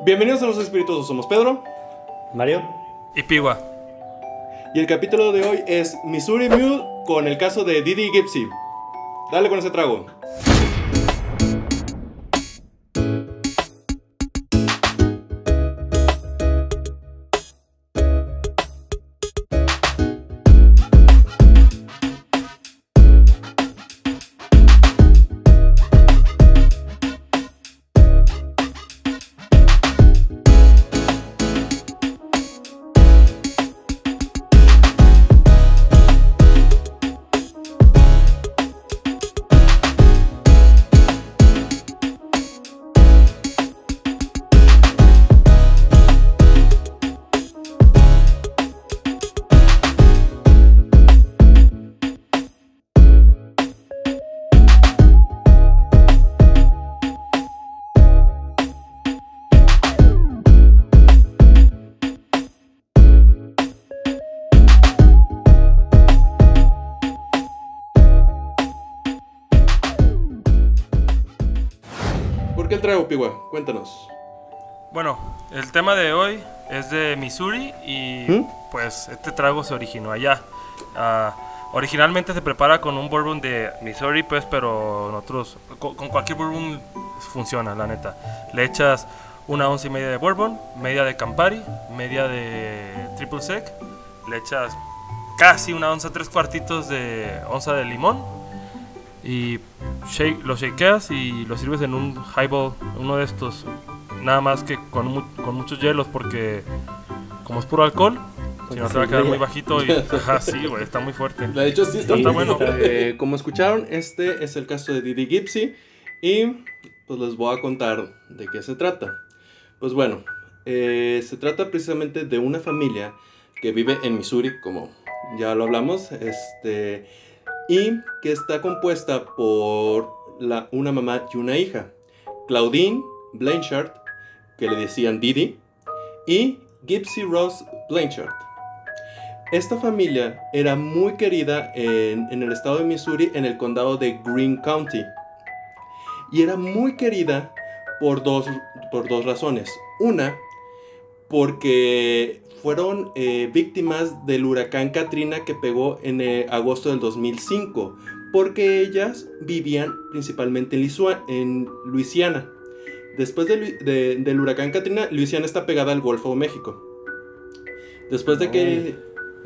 Bienvenidos a Los Espirituosos, somos Pedro, Mario y Piwa. y el capítulo de hoy es Missouri Mule con el caso de Didi Gipsy. Dale con ese trago. ¿Por qué el trago, Piwa? Cuéntanos. Bueno, el tema de hoy es de Missouri y pues este trago se originó allá. Originalmente se prepara con un bourbon de Missouri, pues, pero nosotros con cualquier bourbon funciona, la neta. Le echas 1,5 onzas de bourbon, media de Campari, media de triple sec, le echas casi 1 onza, 3/4 de onza de limón y lo shakeas y lo sirves en un highball, uno de estos. Nada más que con muchos hielos, porque como es puro alcohol, si no te va a quedar muy bajito y sí, güey, está muy fuerte. De hecho, sí, está bueno. Como escucharon, este es el caso de Didi Gipsy y pues les voy a contar de qué se trata. Pues bueno, se trata precisamente de una familia que vive en Missouri, como ya lo hablamos, y que está compuesta por una mamá y una hija, Claudine Blanchard, que le decían Didi, y Gipsy Rose Blanchard. Esta familia era muy querida en el estado de Missouri, en el condado de Greene County, y era muy querida por dos razones. Una, porque fueron víctimas del huracán Katrina que pegó en agosto del 2005, porque ellas vivían principalmente en Luisiana. Después del huracán Katrina, Luisiana está pegada al Golfo de México. Después de que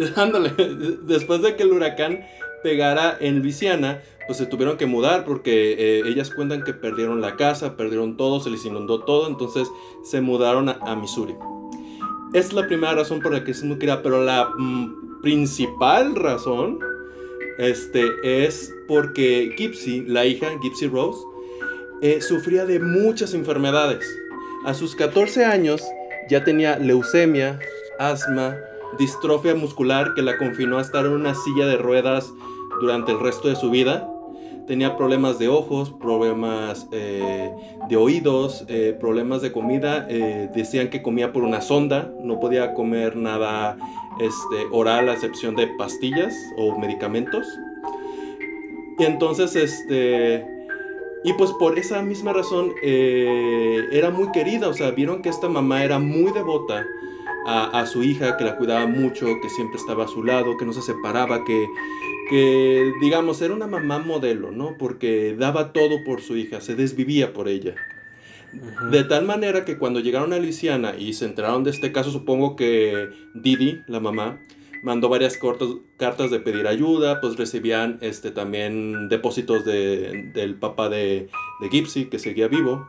el huracán pegara en Luisiana, pues se tuvieron que mudar porque ellas cuentan que perdieron la casa, perdieron todo, se les inundó todo, entonces se mudaron a Missouri. Es la primera razón por la que es muy querida, pero la principal razón es porque Gipsy, la hija, Gipsy Rose, sufría de muchas enfermedades. A sus 14 años ya tenía leucemia, asma, distrofia muscular que la confinó a estar en una silla de ruedas durante el resto de su vida. Tenía problemas de ojos, problemas de oídos, problemas de comida. Decían que comía por una sonda, no podía comer nada oral a excepción de pastillas o medicamentos. Y entonces, y pues por esa misma razón era muy querida. O sea, vieron que esta mamá era muy devota a su hija, que la cuidaba mucho, que siempre estaba a su lado, que no se separaba, que digamos, era una mamá modelo, ¿no? Porque daba todo por su hija, se desvivía por ella. De tal manera que cuando llegaron a Luisiana y se enteraron de este caso, supongo que Didi, la mamá, mandó varias cartas de pedir ayuda, pues recibían también depósitos del papá de Gipsy, que seguía vivo.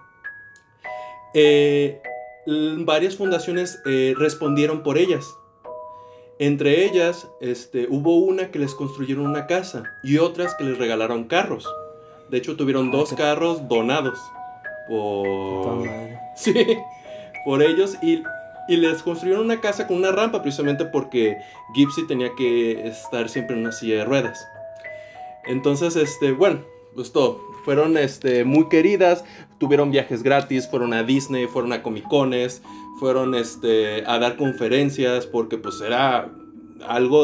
Varias fundaciones respondieron por ellas. Entre ellas, hubo una que les construyeron una casa y otras que les regalaron carros. De hecho, tuvieron 2 carros donados por ellos y les construyeron una casa con una rampa precisamente porque Gipsy tenía que estar siempre en una silla de ruedas. Entonces, bueno, pues todo. Fueron muy queridas, tuvieron viajes gratis, fueron a Disney, fueron a Comic-Cones, fueron a dar conferencias porque pues era algo,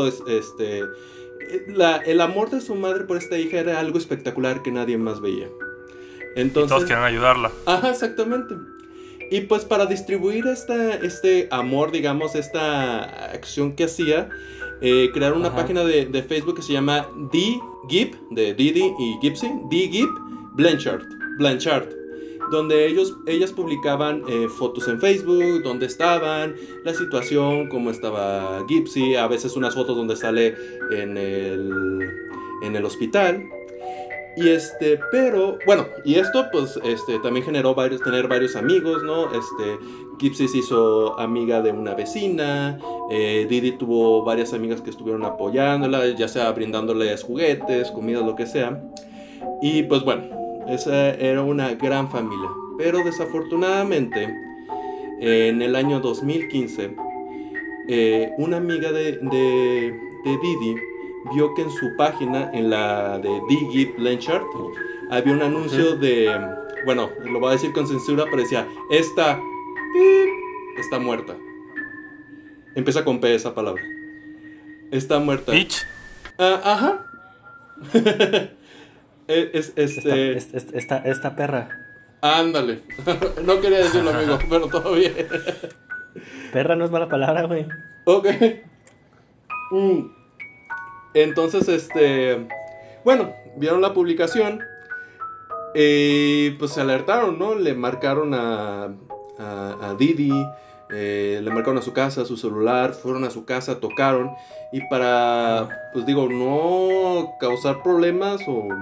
el amor de su madre por esta hija era algo espectacular que nadie más veía. Entonces, y todos quieren ayudarla. Ajá, exactamente. Y pues para distribuir este amor, digamos, esta acción que hacía, crearon una página de Facebook que se llama D-Gib, de Didi y Gypsy, D-Gib Blanchard, donde ellas publicaban fotos en Facebook, dónde estaban, la situación, cómo estaba Gypsy, a veces unas fotos donde sale en el hospital. Y pero, bueno, y esto pues también generó tener varios amigos, ¿no? Gypsy se hizo amiga de una vecina, Didi tuvo varias amigas que estuvieron apoyándola, ya sea brindándoles juguetes, comida, lo que sea. Y pues bueno, esa era una gran familia. Pero desafortunadamente, en el año 2015, una amiga de Didi vio que en su página, en la de D.G. Blanchard, había un anuncio de, bueno, lo voy a decir con censura, pero decía, esta está muerta. Empieza con P esa palabra. Está muerta. Bitch. Ajá. Esta perra. Ándale. No quería decirlo, amigo, pero todo bien. Perra no es mala palabra, güey. Ok. Entonces, bueno, vieron la publicación y pues se alertaron, ¿no? Le marcaron a Didi, le marcaron a su casa, a su celular, fueron a su casa, tocaron y para, pues digo, no causar problemas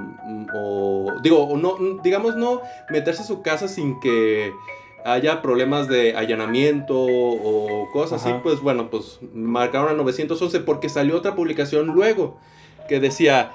digamos no meterse a su casa sin que haya problemas de allanamiento o cosas así, pues bueno, pues marcaron a 911 porque salió otra publicación luego que decía,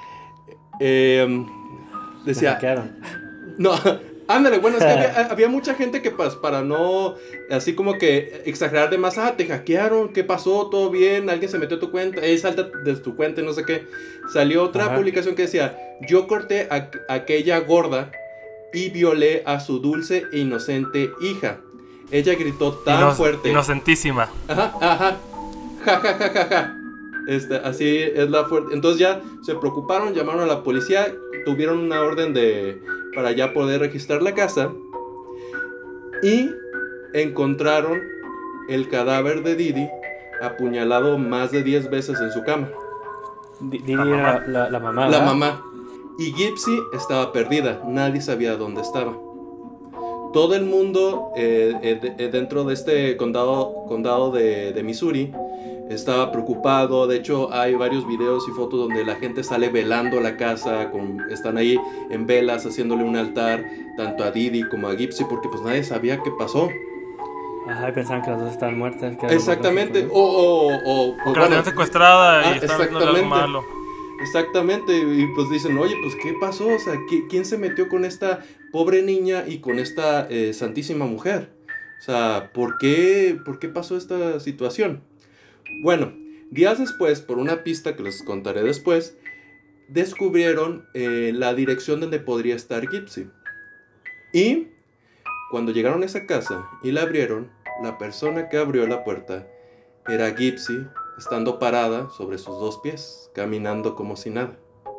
no, ándale, bueno, es que había mucha gente que pues, para no, así como que exagerar de más, te hackearon, ¿qué pasó? ¿Todo bien? ¿Alguien se metió a tu cuenta? Salta de tu cuenta y no sé qué. Salió otra publicación que decía, yo corté a aquella gorda y violé a su dulce e inocente hija. Ella gritó tan fuerte. Inocentísima. Ajá. Ja. Así es la fuerte. Entonces ya se preocuparon, llamaron a la policía, tuvieron una orden para ya poder registrar la casa y encontraron el cadáver de Didi apuñalado más de 10 veces en su cama. Didi era la mamá. La mamá. Y Gypsy estaba perdida, nadie sabía dónde estaba. Todo el mundo dentro de este condado de Missouri estaba preocupado. De hecho, hay varios videos y fotos donde la gente sale velando la casa, están ahí en velas haciéndole un altar tanto a Didi como a Gypsy porque pues nadie sabía qué pasó. Ajá, y pensaban que las dos estaban muertas. Exactamente. O que la tenían secuestrada y estaban viendo algo malo. Exactamente, y pues dicen, oye, pues ¿qué pasó? O sea, ¿quién se metió con esta pobre niña y con esta santísima mujer? O sea, ¿por qué pasó esta situación? Bueno, días después, por una pista que les contaré después, descubrieron la dirección donde podría estar Gypsy. Y cuando llegaron a esa casa y la abrieron, la persona que abrió la puerta era Gypsy, estando parada sobre sus dos pies, caminando como si nada.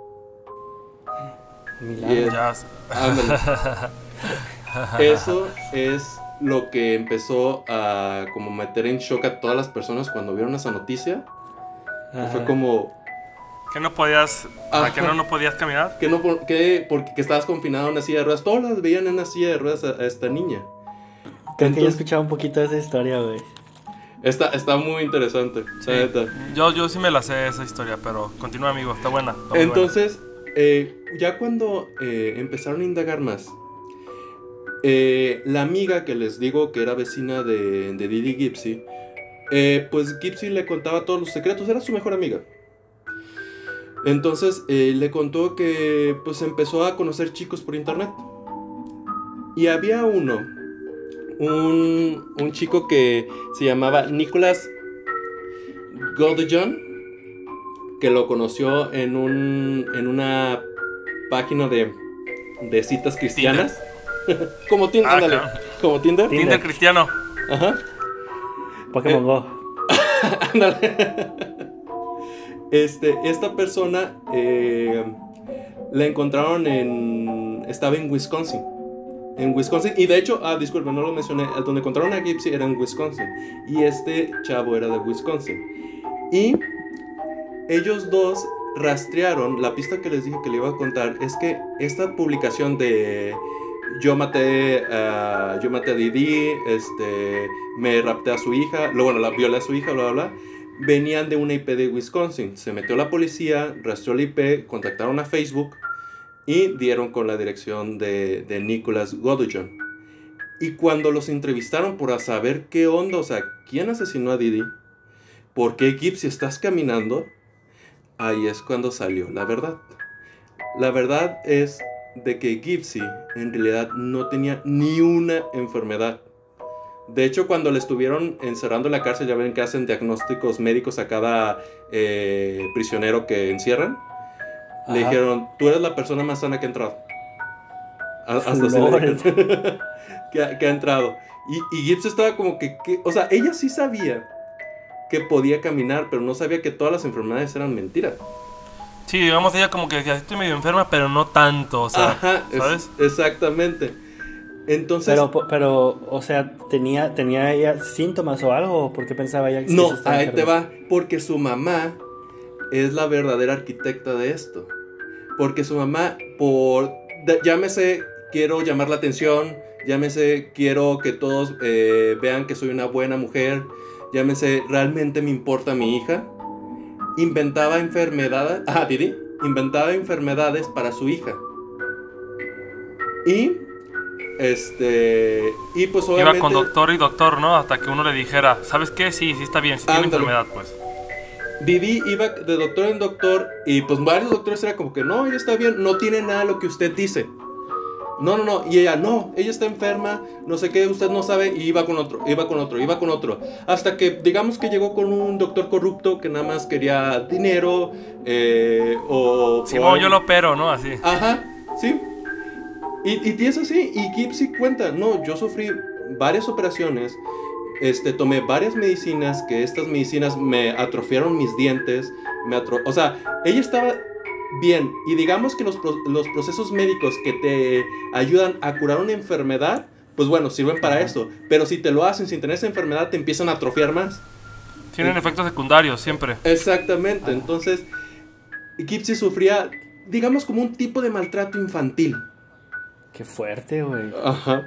Eso es lo que empezó a como meter en shock a todas las personas cuando vieron esa noticia. Fue como... ¿Que no podías, que no podías caminar? Porque estabas confinado en una silla de ruedas. Todas las veían en una silla de ruedas a esta niña. Creo que yo he escuchado un poquito de esa historia, güey. Está muy interesante. Sí. Yo sí me la sé esa historia, pero continúa, amigo, está buena. Entonces, ya cuando empezaron a indagar más, la amiga que les digo que era vecina de Didi Gypsy, pues Gypsy le contaba todos los secretos, era su mejor amiga. Entonces le contó que pues empezó a conocer chicos por internet. Y había un chico que se llamaba Nicholas Godejohn, que lo conoció en una página de citas cristianas. Como Tinder, ándale. Como Tinder. Tinder cristiano. Ajá. Pokémon Go. Ándale. Esta persona la encontraron estaba en Wisconsin. en Wisconsin. Y de hecho, disculpa, no lo mencioné. Donde encontraron a Gypsy era en Wisconsin. Y este chavo era de Wisconsin. Y ellos dos rastrearon. La pista que les dije que le iba a contar es que esta publicación de yo maté a Didi, me rapté a su hija, luego la violé a su hija, bla, bla, bla, venían de una IP de Wisconsin. Se metió la policía, rastreó la IP, contactaron a Facebook y dieron con la dirección de Nicholas Godojon. Y cuando los entrevistaron por saber qué onda, o sea, quién asesinó a Didi, por qué Gypsy estás caminando, ahí es cuando salió la verdad. La verdad es de que Gypsy en realidad no tenía ni una enfermedad. De hecho, cuando le estuvieron encerrando en la cárcel, ya ven que hacen diagnósticos médicos a cada prisionero que encierran. Ajá. Le dijeron, tú eres la persona más sana que ha entrado. Hasta así le dijeron, que ha entrado. Y Gypsy estaba como que, o sea, ella sí sabía que podía caminar, pero no sabía que todas las enfermedades eran mentiras. Sí, digamos, ella como que decía, estoy medio enferma, pero no tanto, o sea, ajá, ¿sabes? Exactamente. Entonces... Pero, o sea, ¿tenía ella síntomas o algo? ¿O por qué pensaba ella que no, se estaba ahí te enferma? va, porque su mamá es la verdadera arquitecta de esto. Porque su mamá, llámese, quiero llamar la atención, llámese, quiero que todos vean que soy una buena mujer, llámese, realmente me importa mi hija, inventaba enfermedades, Didi, inventaba enfermedades para su hija. Y pues obviamente... Iba con doctor y doctor, ¿no? Hasta que uno le dijera, ¿sabes qué? Sí está bien, sí tiene enfermedad, pues. Didi iba de doctor en doctor y pues varios doctores eran como que no, ella está bien, no tiene nada lo que usted dice. No, y ella no, ella está enferma, no sé qué, usted no sabe, y iba con otro. Hasta que digamos que llegó con un doctor corrupto que nada más quería dinero, Simón, yo lo opero, ¿no? Así. Ajá, sí. Y es así, y Gypsy cuenta, no, yo sufrí varias operaciones, tomé varias medicinas, que estas medicinas me atrofiaron mis dientes, o sea, ella estaba bien, y digamos que los procesos médicos que te ayudan a curar una enfermedad, pues bueno, sirven para eso, pero si te lo hacen sin tener esa enfermedad, te empiezan a atrofiar más. Tienen efectos secundarios, siempre. Exactamente, entonces, Gypsy sufría, digamos, como un tipo de maltrato infantil. Qué fuerte, güey. Ajá.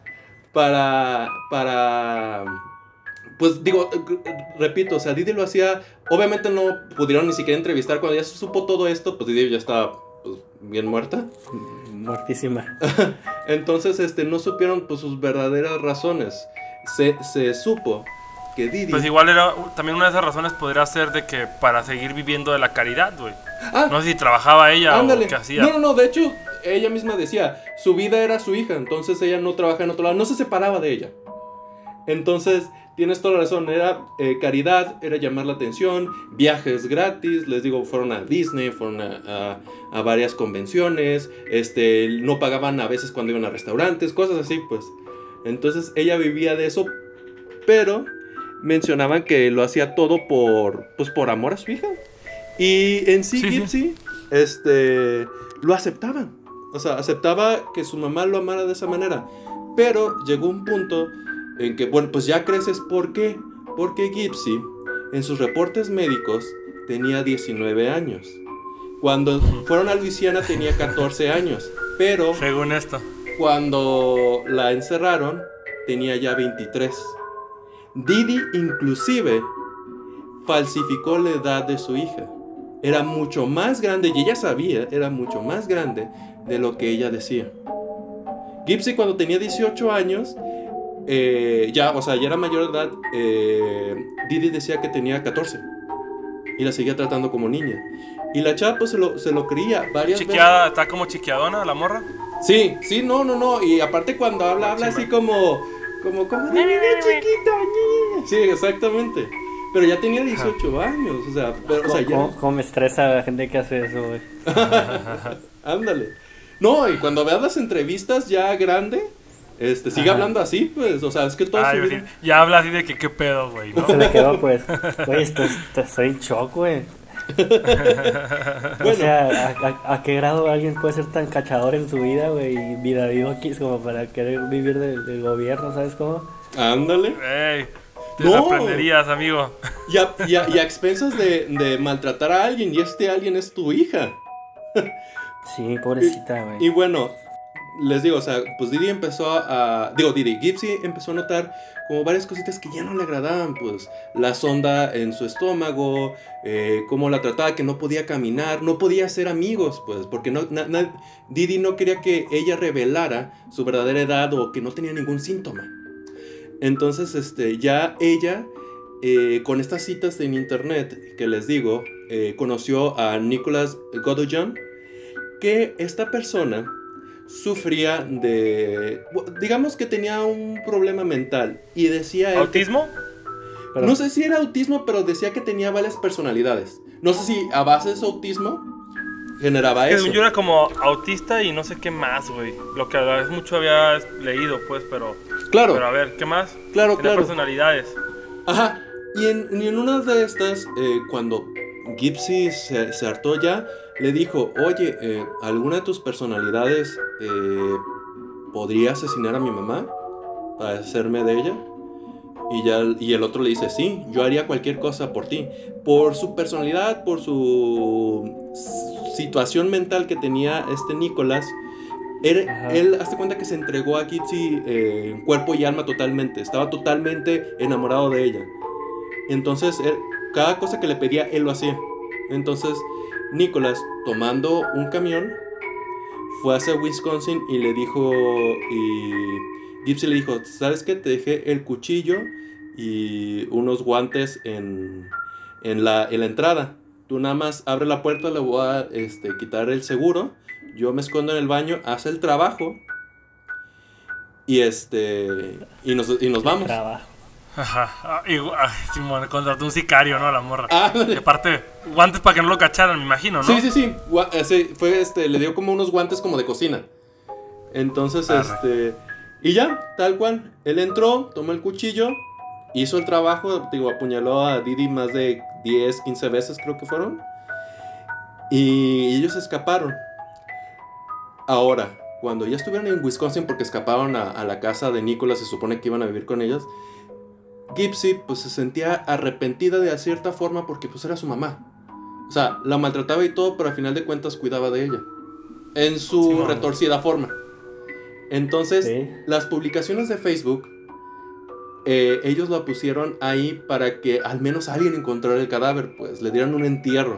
Pues digo, repito, o sea, Didi lo hacía. Obviamente no pudieron ni siquiera entrevistar. Cuando ya se supo todo esto, pues Didi ya estaba pues, bien muerta. Muertísima. Entonces, no supieron pues sus verdaderas razones. Se supo que Didi... Pues igual también una de esas razones podría ser de que para seguir viviendo de la caridad, güey. No sé si trabajaba ella ándale. O qué hacía. No, de hecho, ella misma decía, su vida era su hija, entonces ella no trabajaba en otro lado, no se separaba de ella. Entonces, tienes toda la razón, era caridad, era llamar la atención, viajes gratis, les digo, fueron a Disney, fueron a varias convenciones, no pagaban a veces cuando iban a restaurantes, cosas así, pues. Entonces, ella vivía de eso, pero mencionaban que lo hacía todo por amor a su hija. Y en sí, Gypsy, lo aceptaban. O sea, aceptaba que su mamá lo amara de esa manera. Pero llegó un punto en que, bueno, pues ya creces. ¿Por qué? Porque Gypsy, en sus reportes médicos, tenía 19 años. Cuando fueron a Luisiana tenía 14 años. Pero, según esto, cuando la encerraron, tenía ya 23. Didi, inclusive, falsificó la edad de su hija. Era mucho más grande, y ella sabía, era mucho más grande de lo que ella decía. Gypsy, cuando tenía 18 años, ya era mayor de edad, Didi decía que tenía 14. Y la seguía tratando como niña. Y la chava pues se lo creía varias veces. ¿Está como chiqueadona la morra? Sí, no. Y aparte cuando habla así como de niña chiquita, niña. Sí, exactamente. Pero ya tenía 18 años, o sea, ¿Cómo me estresa la gente que hace eso, güey? Ándale. No, y cuando veas las entrevistas ya grande, sigue hablando así, pues, o sea, es que todo su vida... Ya habla así de que qué pedo, güey, ¿no? Se me quedó, pues, güey, estoy en shock, güey. O sea, ¿a qué grado alguien puede ser tan cachador en su vida, güey? Y vida vivo aquí como para querer vivir del gobierno, ¿sabes cómo? Ándale. Ey, te No. sorprenderías, amigo. Y a expensas de maltratar a alguien, y este alguien es tu hija. Sí, pobrecita, Y güey. bueno, les digo, o sea, pues Gypsy empezó a notar como varias cositas que ya no le agradaban, pues la sonda en su estómago, cómo la trataba, que no podía caminar, no podía ser amigos, pues, porque Didi no quería que ella revelara su verdadera edad o que no tenía ningún síntoma. Entonces, ya ella, con estas citas en internet que les digo, conoció a Nicolas Godoyan, que esta persona sufría digamos que tenía un problema mental y decía él ¿Autismo? Pero, no sé si era autismo, pero decía que tenía varias personalidades. No sé si a base de su autismo generaba Que eso. yo era como autista y no sé qué más, güey. Lo que a la vez mucho había leído, pues, pero Claro, a ver, ¿qué más? claro, Tenía claro. personalidades. Ajá. Y en una de estas, cuando Gypsy se hartó ya, le dijo, oye, ¿alguna de tus personalidades podría asesinar a mi mamá para hacerme de ella? Y el otro le dice, sí, yo haría cualquier cosa por ti. Por su personalidad, por su situación mental que tenía Nicolás, Ajá. él hazte cuenta que se entregó a Gypsy cuerpo y alma totalmente. Estaba totalmente enamorado de ella. Entonces, cada cosa que le pedía, él lo hacía. Entonces, Nicolás, tomando un camión, fue hacia Wisconsin y le dijo, y Gypsy le dijo, ¿sabes qué? Te dejé el cuchillo y unos guantes en la entrada. Tú nada más abre la puerta, le voy a quitar el seguro. Yo me escondo en el baño, haz el trabajo y y nos vamos. Trabajo. Ajá. Simón contrató un sicario, ¿no? A la morra. Ah, Y aparte, guantes para que no lo cacharan, me imagino, ¿no? sí. Le dio como unos guantes como de cocina. Entonces, y ya, tal cual. Él entró, tomó el cuchillo, hizo el trabajo, digo, apuñaló a Didi más de 10, 15 veces, creo que fueron. Y ellos escaparon. Ahora, cuando ya estuvieron en Wisconsin, porque escaparon a la casa de Nicholas, se supone que iban a vivir con ellos, Gypsy pues se sentía arrepentida de cierta forma porque pues era su mamá. O sea, la maltrataba y todo, pero al final de cuentas cuidaba de ella. En su Sí, retorcida forma. Entonces, Sí. las publicaciones de Facebook, ellos la pusieron ahí para que al menos alguien encontrara el cadáver, pues le dieran un entierro.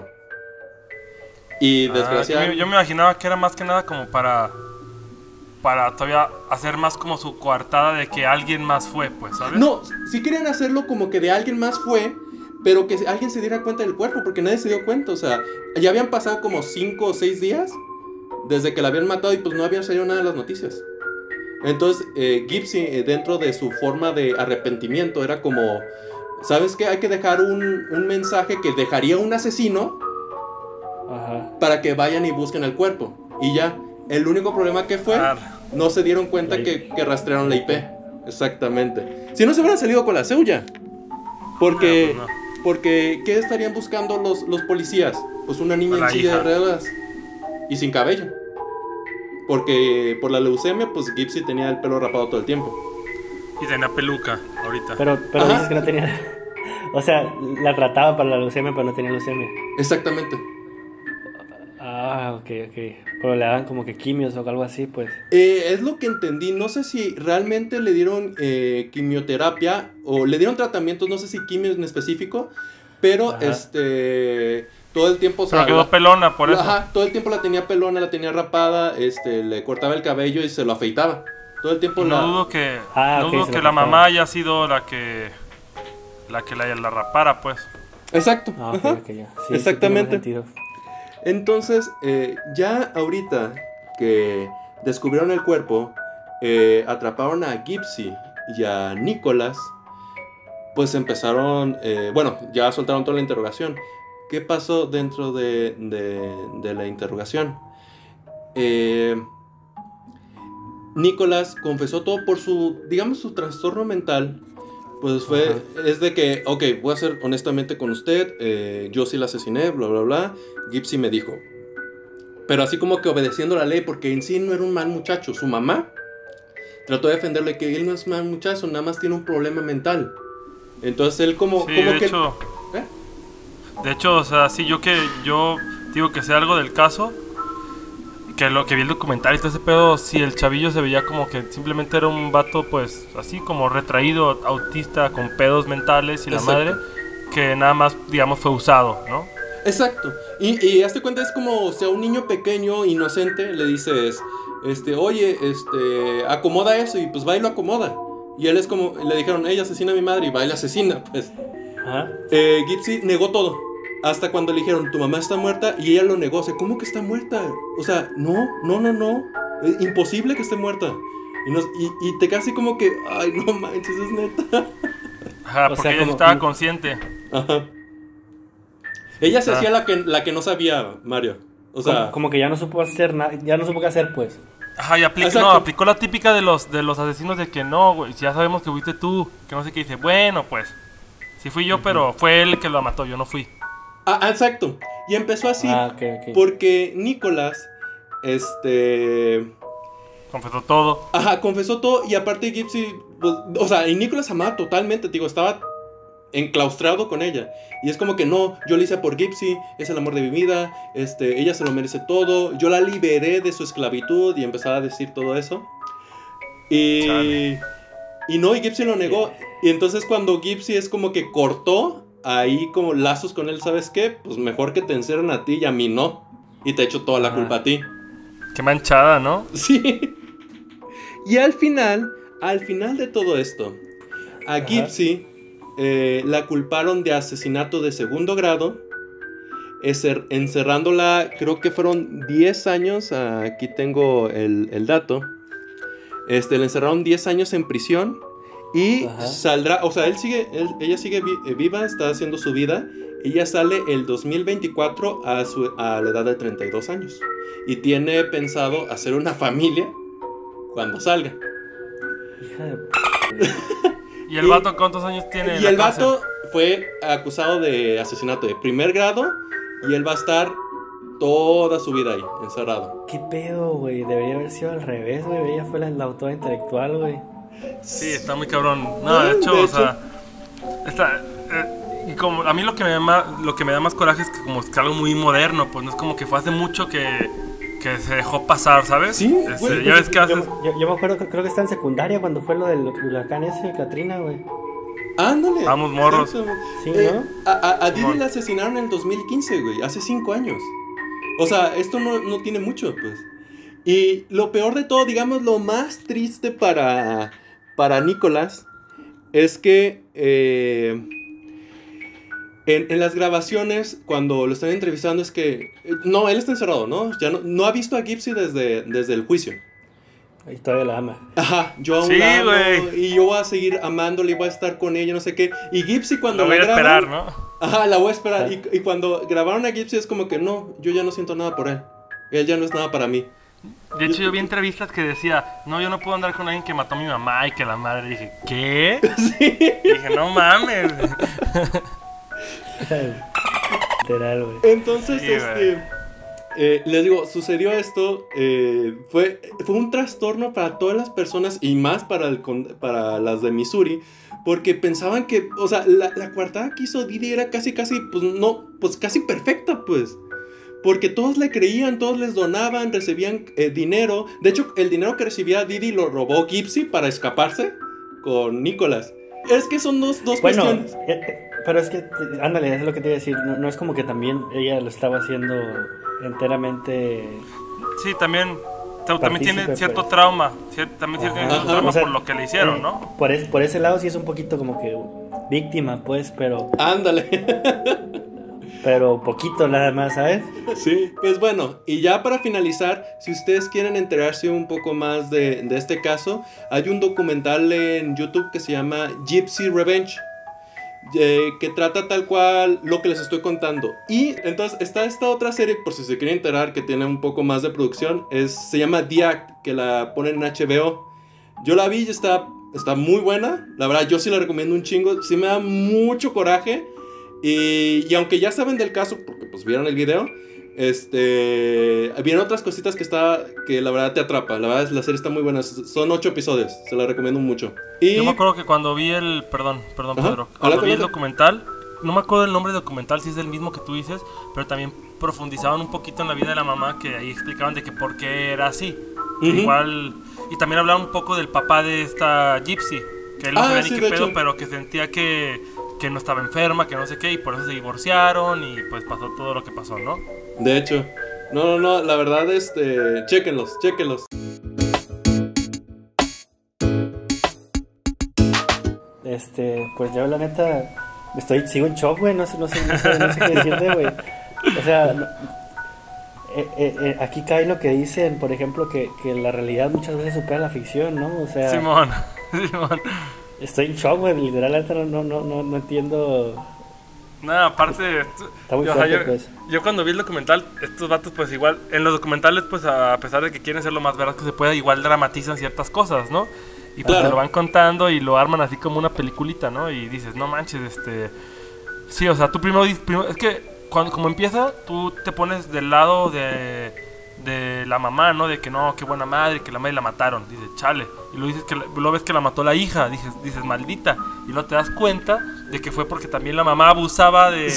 Y desgraciadamente... Yo me imaginaba que era más que nada como para todavía hacer más como su coartada de que alguien más fue, pues, ¿sabes? No, sí querían hacerlo como que de alguien más fue, pero que alguien se diera cuenta del cuerpo, porque nadie se dio cuenta. O sea, ya habían pasado como 5 o 6 días desde que la habían matado y pues no había salido nada en las noticias. Entonces, Gypsy, dentro de su forma de arrepentimiento, era como, ¿sabes qué? Hay que dejar un mensaje que dejaría un asesino. Ajá. Para que vayan y busquen el cuerpo. Y ya, el único problema que fue, no se dieron cuenta que rastrearon la IP. Exactamente. Si no, se hubieran salido con la suya. Porque, No. porque ¿qué estarían buscando los policías? Pues una niña La en silla de hija. ruedas y sin cabello. Porque por la leucemia, pues Gypsy tenía el pelo rapado todo el tiempo. Y tenía peluca ahorita. Pero Ajá. dices que no tenía. O sea, la trataba para la leucemia, pero no tenía leucemia. Exactamente. Ah, ok. Pero le daban como que quimios o algo así, pues. Es lo que entendí. No sé si realmente le dieron quimioterapia o le dieron tratamientos, no sé si quimio en específico, pero Ajá. todo el tiempo, o sea, Pero quedó pelona por eso. ajá, todo el tiempo la tenía pelona, la tenía rapada, le cortaba el cabello y se lo afeitaba. Todo el tiempo No dudo que, Ah, ok, se que lo la afeitaba. mamá haya sido la que la rapara, pues. Exacto. Ah, ajá. ok, ya. Sí, Exactamente. Sí, tiene más sentido. Entonces, ya ahorita que descubrieron el cuerpo, atraparon a Gypsy y a Nicholas, pues empezaron, bueno, ya soltaron toda la interrogación. ¿Qué pasó dentro de la interrogación? Nicholas confesó todo por su, digamos, su trastorno mental, Pues es de que, ok, voy a ser honestamente con usted, yo sí la asesiné, bla, bla, bla. Gypsy me dijo. Pero así como que obedeciendo la ley, porque en sí no era un mal muchacho. Su mamá trató de defenderle que él no es mal muchacho, nada más tiene un problema mental. Entonces él como Sí, como de que... hecho, ¿Eh? de hecho, o sea, sí, yo digo que sé algo del caso, que lo que vi el documental y todo ese pedo, sí, el chavillo se veía como que simplemente era un vato, pues, así como retraído, autista, con pedos mentales y la Exacto. madre, que nada más, digamos, fue usado, ¿no? Exacto. Y hazte cuenta, es como si a un niño pequeño, inocente, le dices, oye, acomoda eso, y pues va y lo acomoda. Y él es como, le dijeron, ella asesina a mi madre, y va y la asesina, pues. Ajá. Gypsy negó todo. Hasta cuando le dijeron, tu mamá está muerta, y ella lo negó. O sea, ¿cómo que está muerta? O sea, no. Es imposible que esté muerta. Y te quedas así como que, ay, no manches, es neta. Ajá, O porque sea, ella como- estaba consciente. Ajá. Ella se Ah. hacía la que no sabía, Mario. O sea, Como que ya no supo hacer nada, ya no supo qué hacer, pues. Ajá, y Exacto. aplicó la típica de los asesinos de que no, güey, si ya sabemos que fuiste tú, que no sé qué, dice, bueno, pues, sí fui yo, pero fue él el que lo mató, yo no fui. exacto. Y empezó así. Ok. Porque Nicolás, Confesó todo. ajá, confesó todo. Y aparte Gypsy, pues, o sea, y Nicolás amaba totalmente, digo, estaba enclaustrado con ella. Y es como que no, yo lo hice por Gypsy, es el amor de mi vida, ella se lo merece todo. Yo la liberé de su esclavitud y empezaba a decir todo eso. Y Chale. y no, y Gypsy lo negó. Y entonces cuando Gypsy es como que cortó ahí como lazos con él, ¿sabes qué? Pues mejor que te encierren a ti y a mí no. Y te echo toda la culpa a ti. Qué manchada, ¿no? Sí. Y al final de todo esto, a Gypsy la culparon de asesinato de segundo grado, encerrándola, creo que fueron 10 años, aquí tengo el dato. Le encerraron 10 años en prisión y Ajá. saldrá, o sea, ella sigue viva, está haciendo su vida. Ella sale el 2024 a la edad de 32 años. Y tiene pensado hacer una familia cuando salga. Hija de... ¿Y el vato cuántos años tiene en Y la el cárcel? vato fue acusado de asesinato de primer grado. Y él va a estar toda su vida ahí, encerrado. ¿Qué pedo, güey? Debería haber sido al revés, güey. Ella fue la autora intelectual, güey. Sí, está muy cabrón. No, de hecho, o sea, está... y como a mí lo que me da más coraje es que como es algo muy moderno, pues no es como que fue hace mucho que se dejó pasar, ¿sabes? Sí, güey, ya ves que haces... Yo me acuerdo, creo que está en secundaria cuando fue lo del huracán ese, Katrina, güey. Ándale. Vamos, morros. Sí, ¿no? A Didi Simón. la asesinaron en el 2015, güey. Hace 5 años. O sea, esto no tiene mucho, pues. Y lo peor de todo, digamos, lo más triste para Nicolás es que en las grabaciones, cuando lo están entrevistando, es que... no, él está encerrado, ¿no? Ya no ha visto a Gypsy desde el juicio. Y todavía la ama. Ajá, yo aún Sí, la amo, güey. y yo voy a seguir amándola y voy a estar con ella, no sé qué. Y Gypsy cuando Lo voy a graban- esperar, ¿no? Ajá, la voy a esperar. Ajá. Y cuando grabaron a Gypsy es como que no, yo ya no siento nada por él. Él ya no es nada para mí. De hecho, yo vi entrevistas que decía, no, yo no puedo andar con alguien que mató a mi mamá y que la madre. Dije, ¿qué? Sí. Dije, no mames. Literal, güey. Entonces, Sí, güey. les digo, sucedió esto. Fue un trastorno para todas las personas y más para las de Missouri. Porque pensaban que, o sea, la coartada que hizo Didi era casi, pues casi perfecta, pues. Porque todos le creían, todos les donaban, recibían dinero. De hecho, el dinero que recibía Didi lo robó Gypsy para escaparse con Nicolás. Es que son dos Bueno, cuestiones. pero es que, ándale, es lo que te iba a decir. No es como que también ella lo estaba haciendo enteramente. Sí, también Partícipe, tiene cierto pues. trauma. También tiene Ajá. cierto trauma O sea, por lo que le hicieron, ¿no? Por ese lado sí es un poquito como que víctima, pues, pero Ándale. poquito nada más, ¿sabes? Sí, pues bueno, y ya para finalizar, si ustedes quieren enterarse un poco más de este caso, hay un documental en YouTube que se llama Gypsy Revenge, que trata tal cual lo que les estoy contando. Y entonces está esta otra serie, por si se quieren enterar, que tiene un poco más de producción, se llama The Act, que la ponen en HBO. Yo la vi y está Está muy buena. La verdad, yo sí la recomiendo un chingo. Sí me da mucho coraje. Y aunque ya saben del caso, porque pues vieron el video, vienen otras cositas que la verdad te atrapa. La verdad, la serie está muy buena. Son 8 episodios. Se la recomiendo mucho. Y... Yo me acuerdo que cuando vi el... Perdón, Ajá. Pedro. Cuando vi el documental, no me acuerdo el nombre del documental, si es el mismo que tú dices, pero también profundizaban un poquito en la vida de la mamá, que ahí explicaban de que por qué era así. Igual... Y también hablaban un poco del papá de esta Gypsy, que él no sabía ni qué pedo, pero que sentía que no estaba enferma, que no sé qué, y por eso se divorciaron y pues pasó todo lo que pasó, ¿no? De hecho, no, la verdad, chéquenlos. Pues yo la neta sigo en shock, güey, no sé qué decirte, güey. O sea, aquí cae lo que dicen, por ejemplo, que la realidad muchas veces supera la ficción, ¿no? O sea, Simón. Estoy en shock, güey, literalmente no entiendo. Nada, aparte, Está muy fuerte, pues. Yo cuando vi el documental, estos vatos pues igual, en los documentales pues a pesar de que quieren ser lo más veraz que se pueda, igual dramatizan ciertas cosas, ¿no? Y pues te lo van contando y lo arman así como una peliculita, ¿no? Y dices, no manches, sí, o sea, tú primero es que como empieza, tú te pones del lado de la mamá, ¿no? De que no, qué buena madre, que la madre la mataron. Dices, chale. Y luego ves que la mató la hija. Dices, maldita. Y luego te das cuenta de que fue porque también la mamá abusaba de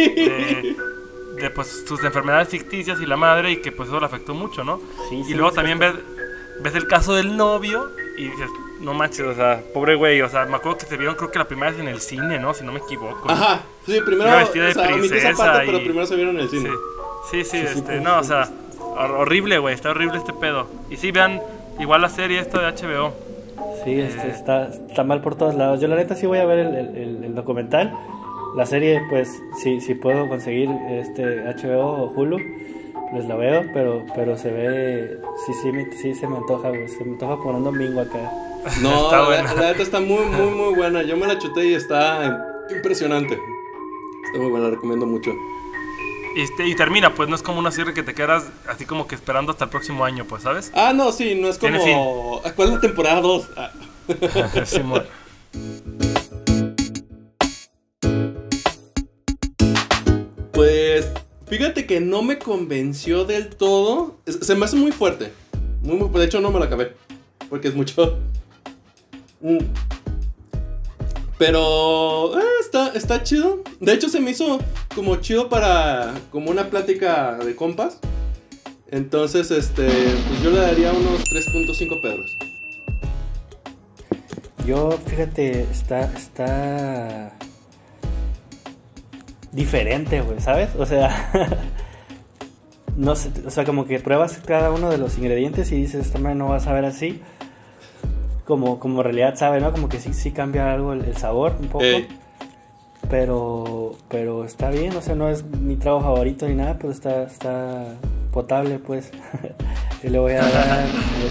pues sus enfermedades ficticias y la madre, y que pues eso le afectó mucho, ¿no? Y luego también ves el caso del novio y dices, no manches, o sea, pobre güey. O sea, me acuerdo que se vieron, creo que la primera vez en el cine, ¿no? Si no me equivoco. Ajá, sí, primero, vestida de princesa esa parte, pero primero se vieron en el cine. Sí, no, o sea, horrible, güey, está horrible este pedo. Y sí, vean igual la serie esta de HBO. Sí, está mal por todos lados. Yo la neta sí voy a ver el documental. La serie, pues, si puedo conseguir HBO o Hulu, pues la veo, pero se ve, sí se me antoja, güey. Se me antoja por un domingo acá. No, la neta está muy, muy, muy buena. Yo me la chuté y está impresionante. Está muy buena, la recomiendo mucho. Y termina, pues no es como una serie que te quedas así como que esperando hasta el próximo año, pues, ¿sabes? Ah, no, sí, no es como... ¿Cuál es la temporada 2? Simón. Pues, fíjate que no me convenció del todo. Se me hace muy fuerte. De hecho, no me la acabé. Porque es mucho. Pero está chido. De hecho, se me hizo como chido como una plática de compas. Entonces, pues yo le daría unos 3.5 pedros. Yo, fíjate, está diferente, güey, ¿sabes? O sea, no sé, o sea, como que pruebas cada uno de los ingredientes y dices, esta madre no va a saber así. Como en realidad sabe, ¿no? Como que sí cambia algo el sabor un poco. Pero está bien, o sea, no es mi trago favorito ni nada, pero está potable, pues. Y le voy a dar,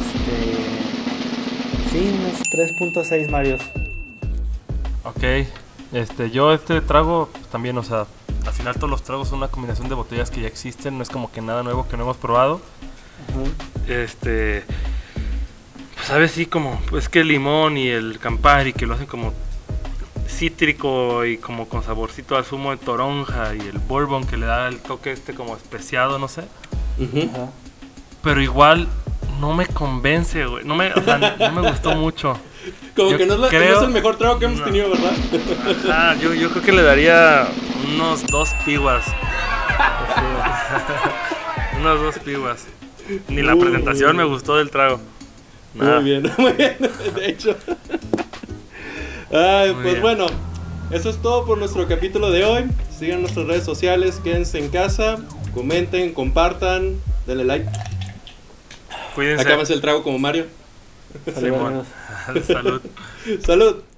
sí, unos 3.6 Marios. Ok, yo trago también, o sea, al final todos los tragos son una combinación de botellas que ya existen, no es como que nada nuevo que no hemos probado. Pues sabes, sí, como, pues que el limón y el Campari, que lo hacen como cítrico y como con saborcito al zumo de toronja, y el bourbon que le da el toque como especiado, no sé. Pero igual no me convence, güey, no me gustó mucho. Como que no es el mejor trago que hemos tenido, ¿verdad? Yo creo que le daría unos 2 piguas. Unos 2 piguas. Ni la presentación me gustó del trago. Muy bien, de hecho. Pues bien. Bueno, eso es todo por nuestro capítulo de hoy. Sigan nuestras redes sociales, quédense en casa, comenten, compartan, denle like. Cuídense. Acábense el trago como Mario. Salud. Salud.